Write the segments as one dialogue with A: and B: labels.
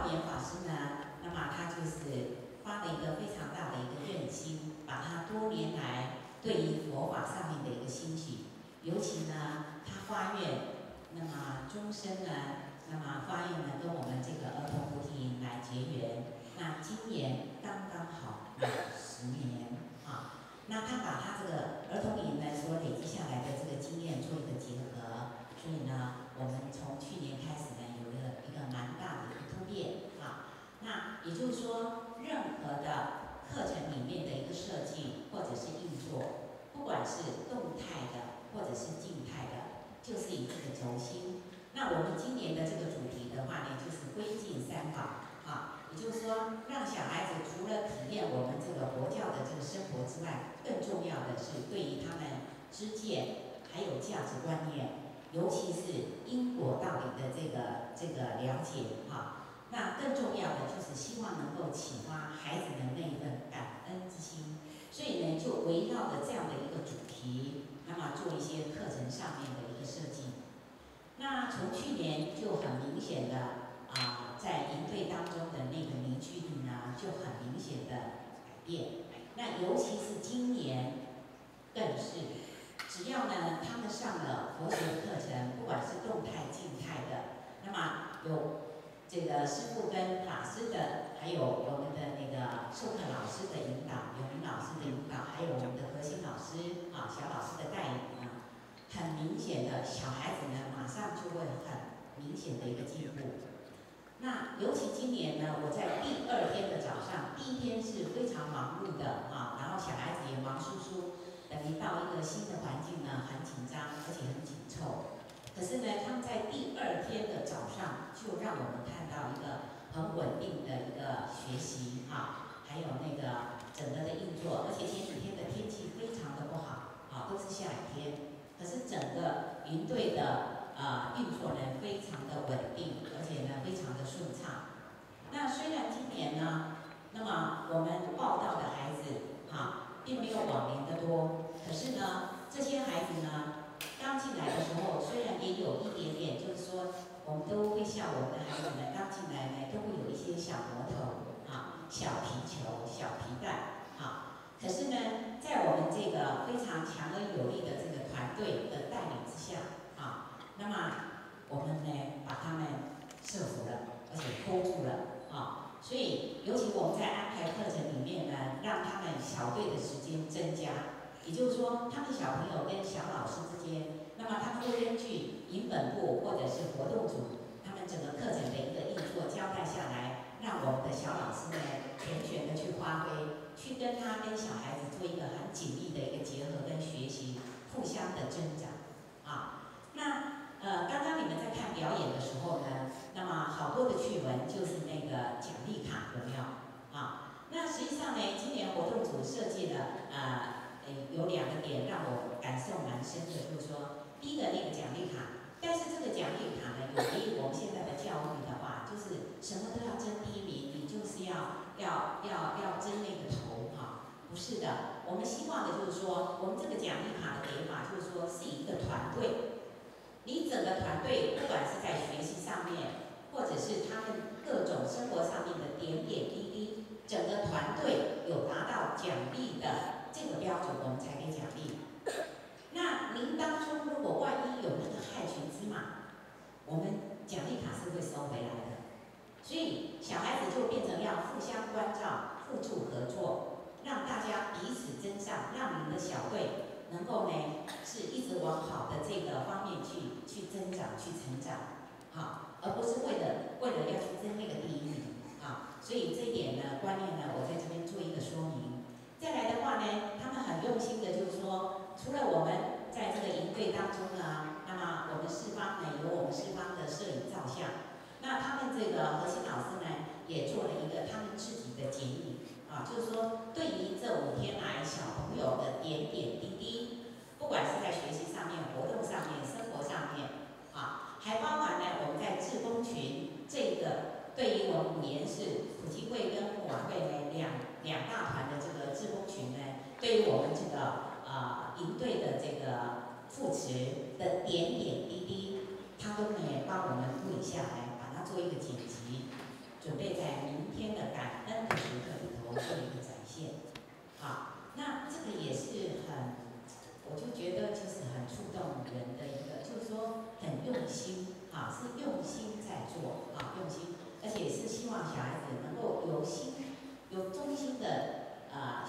A: 年法师呢，那么他就是发了一个非常大的一个愿心，把他多年来对于佛法上面的一个心许，尤其呢，他发愿，那么终身呢，那么发愿呢跟我们这个儿童菩提营来结缘。那今年刚刚好10年啊。那他把他这个儿童营呢所累积下来的这个经验做一个结合，所以呢，我们从去年开始呢有了一个蛮大的一个突变啊。那也就是说，任何的课程里面的一个设计或者是运作，不管是动态的或者是静态的，就是以这个轴心。那我们今年的这个主题的话呢，就是归敬三宝啊，也就是说，让小孩子除了体验我们这个佛教的这个生活之外，更重要的是对于他们知见还有价值观念，尤其是因果道理的这个了解哈。那更重要的就是希望能够启发孩子的那一份感恩之心，所以呢，就围绕着这样的一个主题，那么做一些课程上面的一个设计。那从去年就很明显的在营队当中的那个凝聚力呢，就很明显的改变。那尤其是今年，更是，只要呢他们上了佛学的课程，不管是动态、静态的，那么有这个师父跟法师的，还有我们的那个授课老师的引导，有名老师的引导，还有我们的核心老师小老师的带领呢，很明显的小孩子呢，马上就会很明显的一个进步。那尤其今年呢，我在第2天的早上，第1天是非常忙碌的然后小孩子也忙叔叔，等于到一个新的环境呢，很紧张，而且很紧凑。可是呢，他们在第2天的早上，就让我们看到一个很稳定的一个学习还有那个整个的运作，而且前几天的天气非常的不好都是下雨天。可是整个营队的运作呢非常的稳定，而且呢非常的顺畅。那虽然今年呢，那么我们报到的孩子并没有往年的多，可是呢，这些孩子呢刚进来的时候，虽然也有一点点，就是说我们都会像我们的孩子们刚进来呢，都会有一些小魔头小皮球、小皮蛋可是呢，在我们这个非常强而有力的这个团队的带领之下那么我们呢把他们设服了，而且 hold 住了所以尤其我们在安排课程里面呢，让他们小队的时间增加，也就是说，他们小朋友跟小老师之间，那么他们会根据营本部或者是活动组，他们整个课程的一个运作交代下来，让我们的小老师呢全权的去发挥，去跟小孩子做一个很紧密的一个结合跟学习，互相的增长那刚刚你们在看表演的时候呢，那么好多的趣闻就是那个奖励卡有没有那实际上呢，今年活动组设计了有2个点让我感受蛮深的，就是说，第一个那个奖励卡，但是这个奖励卡呢，有别于我们现在的教育的话，就是什么都要争第1名，你就是要争那个头不是的，我们希望的就是说，我们这个奖励卡的给法，就是说是一个团队。你整个团队，不管是在学习上面，或者是他们各种生活上面的点点滴滴，整个团队有达到奖励的这个标准，我们才给奖励。那您当初如果万一有那个害群之马，我们奖励卡是会收回来的。所以小孩子就变成要互相关照、互助合作，让大家彼此增上，让你们的小队能够呢是一直往好的这个方面去增长、去成长，而不是为了要去争那个第1名所以这一点呢，观念呢，我在这边做一个说明。再来的话呢，他们很用心的，就是说，除了我们在这个营队当中呢，那么我们4方呢有我们4方的摄影照相，那他们这个核心老师呢也做了一个他们自己的剪影就是说，对于这5天来小朋友的点点滴滴，不管是在学习上面、活动上面、生活上面还包含了我们在志工群这个，对于我们5年是普济会跟木晚会呢两大团的这个志工群呢，对于我们这个营队的这个扶持的点点滴滴，他都呢帮我们录影下来，把它做一个剪辑，准备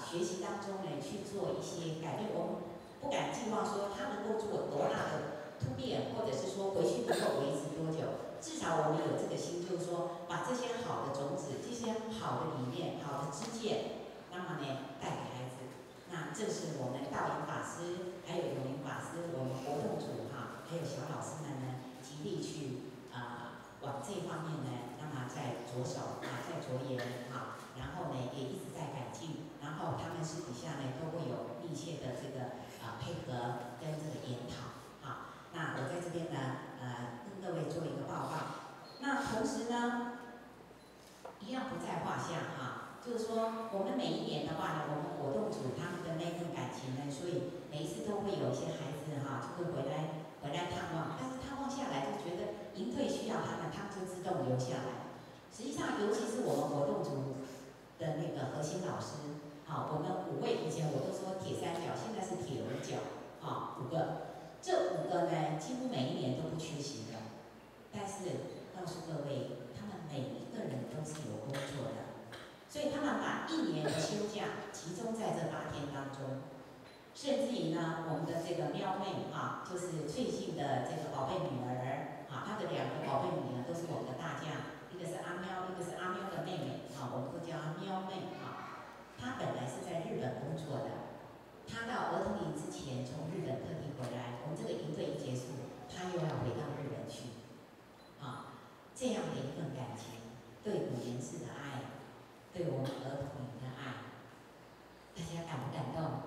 A: 学习当中呢去做一些改变。我们不敢寄望说他能够做多大的突变，或者是说回去能够维持多久。至少我们有这个心，就是说把这些好的种子、这些好的理念、好的知见，那么呢带给孩子。那这是我们道营法师，还有永明法师，我们活动组还有小老师们呢，极力去往这方面呢，那么在着手在着眼然后呢也一直在改进，然后他们私底下呢都会有密切的这个配合跟这个研讨那我在这边呢跟各位做一个报告。那同时呢，一样不在话下就是说，我们每一年的话呢，我们活动组他们的那份感情呢，所以每一次都会有一些孩子就会回来探望，但是探望下来就觉得营队需要他们就自动留下来。实际上，尤其是我们活动组的那个核心老师，我们5位，以前我都说铁三角，现在是铁5角5个，这5个呢，几乎每一年都不缺席的。但是告诉各位，他们每一个人都是有工作的。所以他们把1年的休假集中在这8天当中，甚至于呢，我们的这个喵妹就是翠杏的这个宝贝女儿她的2个宝贝女儿都是我们的大将，一个是阿喵，一个是阿喵的妹妹我们都叫她喵妹她本来是在日本工作的，她到儿童营之前从日本特地回来，我们这个营队一结束，她又要回到日本去这样的一份感情，对5年制的爱。对我们儿童营的爱，大家感不感动？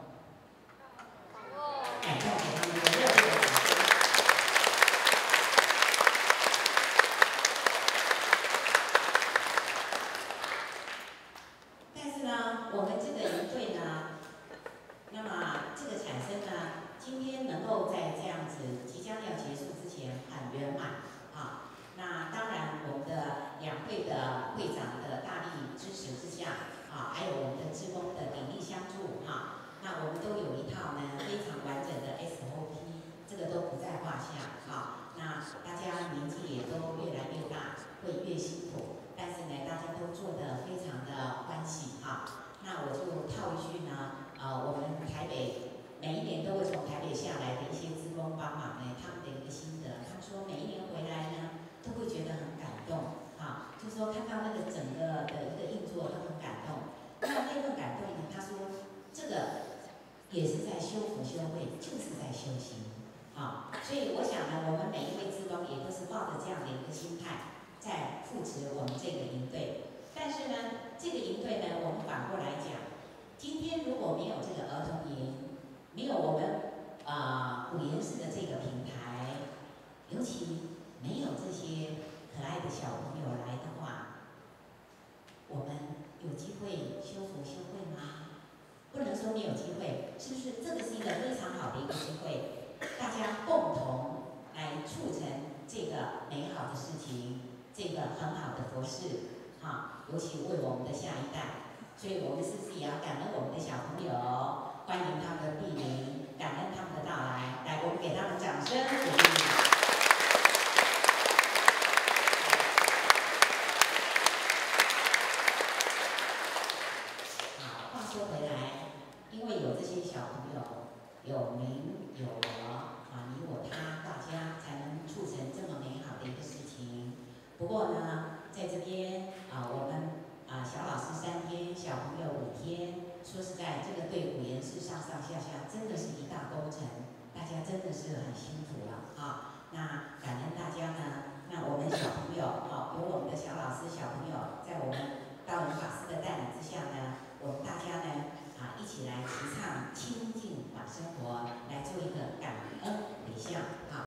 A: 感动，给他们一个热烈的掌声。但是呢，我们这个营队呢，那么这个产生呢，今天能够在这样子即将要结束之前很圆满那当然，我们的2会的会长的大力支持之下还有我们的志工的鼎力相助那我们都有一套呢非常完整的 SOP， 这个都不在话下那大家年纪也都越来越大，会越辛苦，但是呢，大家都做得非常的欢喜那我就套一句呢，我们台北每一年都会从台北下来的一些志工帮忙呢，他们的一个心得，他们说每一年回来呢，都会觉得很感动就是说看到那个整个的一个运作都很感动。那份感动呢，他说这个也是在修福修慧，就是在修行所以我想呢，我们每一位志工也都是抱着这样的一个心态，在扶持我们这个营队。但是呢，这个营队呢，我们反过来讲，今天如果没有这个儿童营，没有我们5研室的这个平台，尤其没有这些可爱的小朋友来的话，我们有机会修福修慧吗？不能说没有机会，是不是？这个是一个非常好的一个机会，大家共同来促成这个美好的事情，这个很好的佛事尤其为我们的下一代。所以我们是不是也要感恩我们的小朋友，欢迎他们的莅临，感恩他们的到来。来，我们给他们掌声鼓励。说回来，因为有这些小朋友，有您有我你我他，大家才能促成这么美好的一个事情。不过呢，在这边我们小老师3天，小朋友5天，说实在，这个对5研室上上下下真的是一大工程，大家真的是很辛苦了那感恩大家呢，那我们小朋友有我们的小老师、小